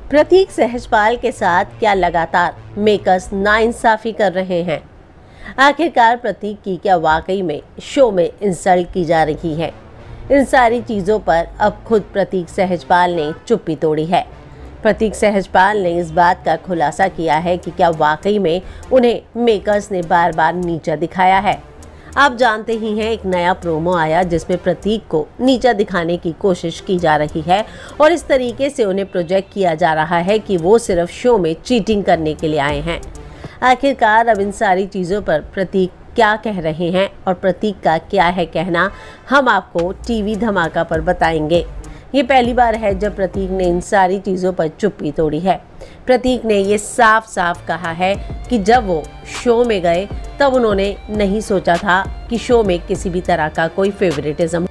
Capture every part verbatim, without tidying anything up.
प्रतीक सहजपाल के साथ क्या लगातार मेकर्स नाइंसाफी कर रहे हैं? आखिरकार प्रतीक की क्या वाकई में शो में इंसल्ट की जा रही है? इन सारी चीज़ों पर अब खुद प्रतीक सहजपाल ने चुप्पी तोड़ी है। प्रतीक सहजपाल ने इस बात का खुलासा किया है कि क्या वाकई में उन्हें मेकर्स ने बार बार नीचा दिखाया है। आप जानते ही हैं, एक नया प्रोमो आया जिसमें प्रतीक को नीचा दिखाने की कोशिश की जा रही है और इस तरीके से उन्हें प्रोजेक्ट किया जा रहा है कि वो सिर्फ शो में चीटिंग करने के लिए आए हैं। आखिरकार अब इन सारी चीज़ों पर प्रतीक क्या कह रहे हैं और प्रतीक का क्या है कहना, हम आपको टीवी धमाका पर बताएंगे। ये पहली बार है जब प्रतीक ने इन सारी चीज़ों पर चुप्पी तोड़ी है। प्रतीक ने ये साफ साफ कहा है कि जब वो शो में गए तब उन्होंने नहीं सोचा था कि शो में किसी भी तरह का कोई फेवरेटिज्म।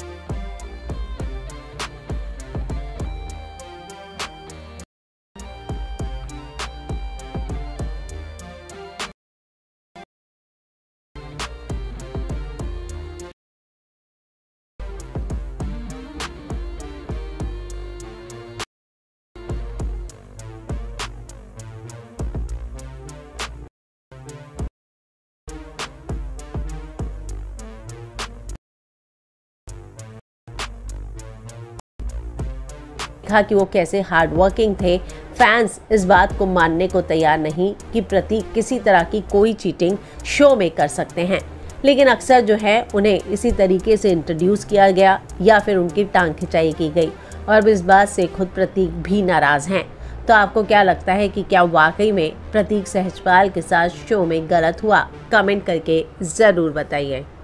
देखा कि वो कैसे हार्ड वर्किंग थे। फैंस इस बात को मानने को तैयार नहीं कि प्रतीक किसी तरह की कोई चीटिंग शो में कर सकते हैं, लेकिन अक्सर जो है उन्हें इसी तरीके से इंट्रोड्यूस किया गया या फिर उनकी टांग खिंचाई की गई और अब इस बात से खुद प्रतीक भी नाराज़ हैं। तो आपको क्या लगता है कि क्या वाकई में प्रतीक सहजपाल के साथ शो में गलत हुआ? कमेंट करके ज़रूर बताइए।